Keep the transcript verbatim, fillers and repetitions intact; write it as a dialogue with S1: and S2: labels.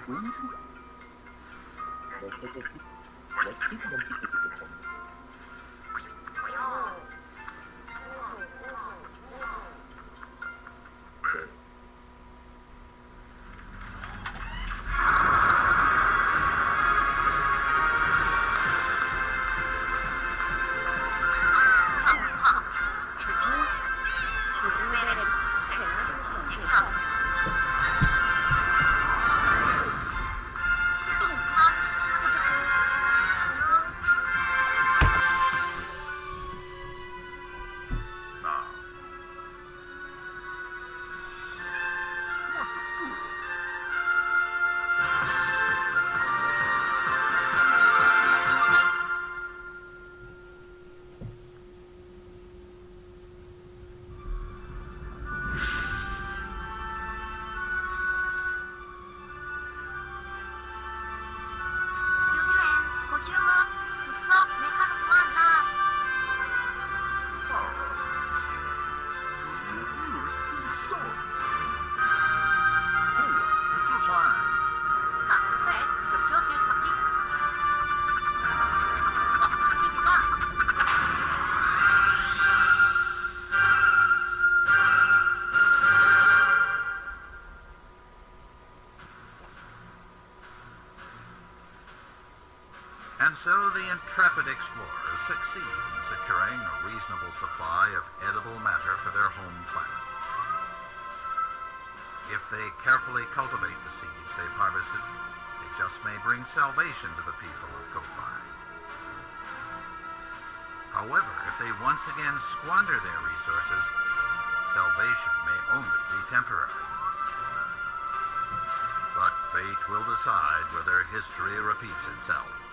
S1: And so the intrepid explorers succeed in securing a reasonable supply of edible matter for their home planet. If they carefully cultivate the seeds they've harvested, they just may bring salvation to the people of Koppai. However, if they once again squander their resources, salvation may only be temporary. But fate will decide whether history repeats itself.